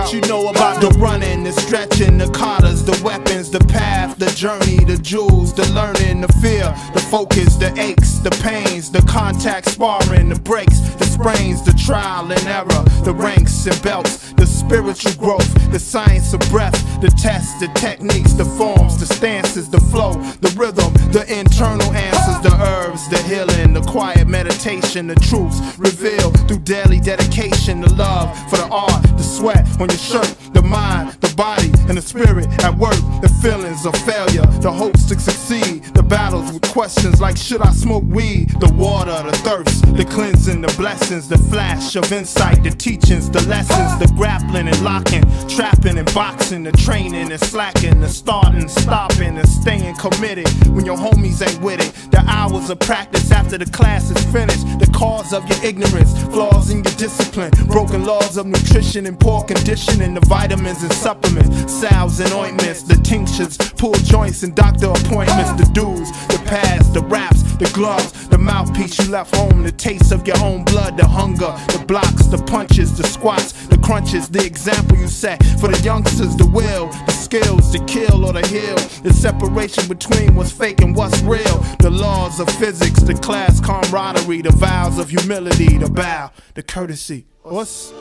What you know about the running, the stretching, the katas, the weapons, the path, the journey, the jewels, the learning, the fear, the focus, the aches, the pains, the contact sparring, the breaks, the sprains, the trial and error, the ranks and belts, the spiritual growth, the science of breath, the tests, the techniques, the forms, the stances, the flow, the rhythm, the internal answers, the herbs, the healing, the quiet meditation, the truths revealed through daily dedication, the love for the art, the sweat on your shirt, the mind, the body, and the spirit at work, the feelings of failure, the hopes to succeed, the battles with questions like should I smoke weed, the water, the thirst, the cleansing, the blessings, the flash of insight, the teachings, the lessons, the grappling and locking, trapping and boxing, the training and slacking, the starting, stopping, and staying committed when your homies ain't with it, the hours of practice after the class is finished, the cause of your ignorance, flaws in your discipline, broken laws of nutrition and poor conditioning, the vitamins and supplements, salves and ointments, the tinctures, pull joints and doctor appointments, the dues, the pads, the wraps, the gloves, the mouthpiece you left home, the taste of your own blood, the hunger, the blocks, the punches, the squats, the crunches, the example you set for the youngsters, the will, the skills to kill or to heal, the separation between what's fake and what's real, the laws of physics, the class camaraderie, the vows of humility, the bow, the courtesy. What's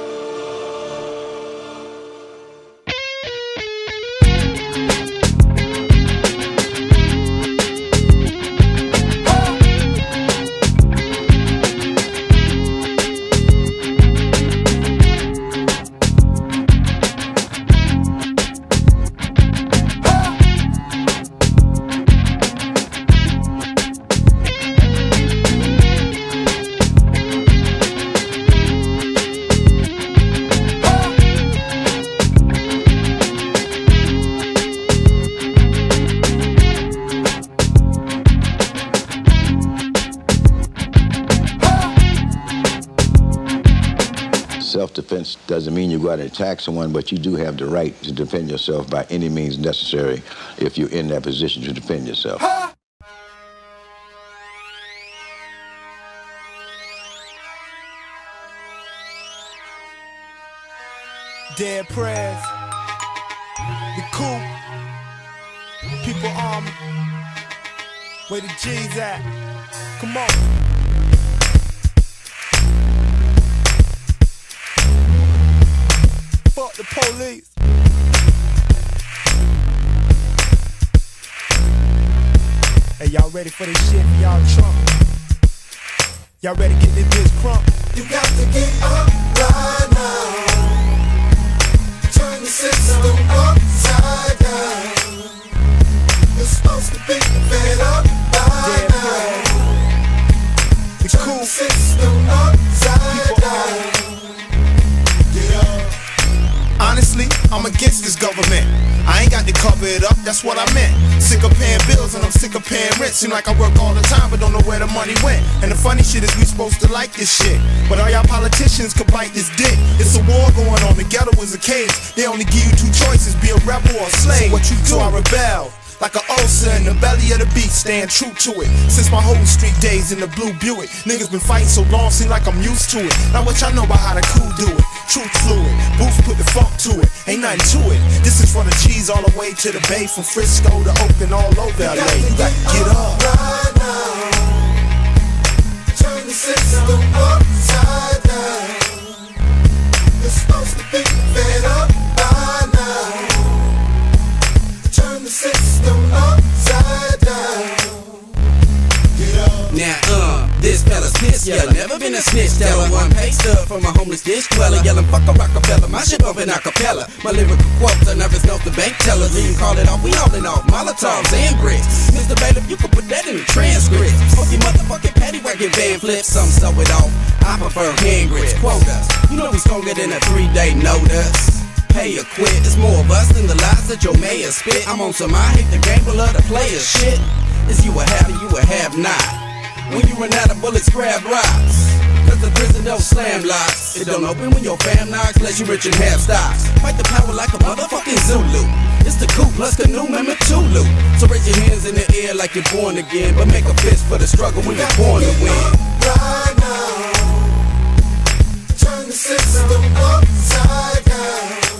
Self-defense doesn't mean you go out and attack someone, but you do have the right to defend yourself by any means necessary if you're in that position to defend yourself. Dead prayers, the coup, people army, where the G's at, come on. Fuck the police. Hey, y'all ready for this shit for y'all Trump? Y'all ready to get this bitch crump? You got to get up right now. Turn the system upside down. You're supposed to be fed up by now. Turn the system upside down. Honestly, I'm against this government. I ain't got to cover it up, that's what I meant. Sick of paying bills and I'm sick of paying rent. Seem like I work all the time but don't know where the money went. And the funny shit is we supposed to like this shit, but all y'all politicians could bite this dick. It's a war going on, the ghetto is a cage. They only give you two choices, be a rebel or a slave. So what you do? So I rebel. Like an ulcer in the belly of the beast, staying true to it. Since my whole street days in the blue Buick, niggas been fighting so long, seem like I'm used to it. Now what y'all know about how the cool do it? Truth fluid, Booth put the funk to it. Ain't nothing to it. This is for the cheese all the way to the Bay, from Frisco to Oakland, all over LA. You got to get up right now. Turn the system upside down. You're supposed to be fed up by now. Turn the system upside down. Get up. Now, this fella's pissed, yeah, never been a snitch. Tell her one pay stub from a homeless dish dweller, yelling fuck a Rockefeller. My shit bumping acapella. My lyrical quotes, I nervous note the bank tellers. We can call it off, we hauling off Molotovs and bricks. Mr. Bailiff, you can put that in the transcript. Hope your motherfucking patty wagon van flips. Some sew it off. I prefer hand grits. Quotas, you know we stronger than a 3-day notice. Pay or quit, it's more of us than the lies that your mayor spit. I'm on some I hate the game, but love the players shit. Is you a have or you a have not? When you run out of bullets, grab rocks. Cause the prison don't slam locks. It don't open when your fam knocks, unless you rich and have stocks. Fight the power like a motherfucking Zulu. It's the coup plus canoe, remember Tulu. So raise your hands in the air like you're born again, but make a fist for the struggle when you're born to win. Right now, turn the system upside down.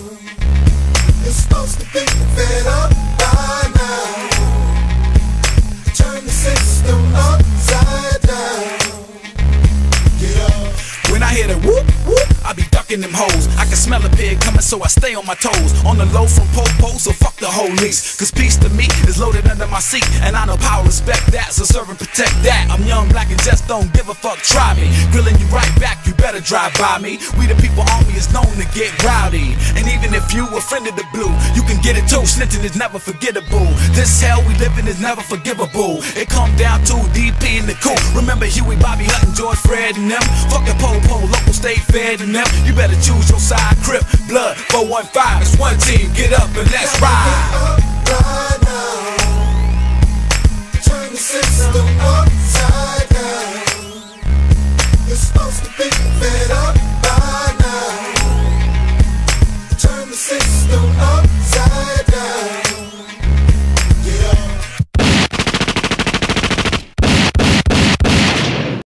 fucking them hoes. I can smell a pig coming, so I stay on my toes. On the low from Popo, so fuck the whole lease. Cause peace to me is loaded under my seat, and I know power respect that, so serve and protect that. I'm young, black, and just don't give a fuck, try me. Grilling you right back, you better drive by me. We the people army is known to get rowdy. And even if you a friend of the blue, you can get it too. Snitching is never forgettable. This hell we live in is never forgivable. It come down to DP and the coup. Remember Huey, Bobby Hutton, George, Fred, and them. Fucking Popo, local state fed and them. You better choose your side, Crip, Blood, 415. It's one team, get up and let's ride.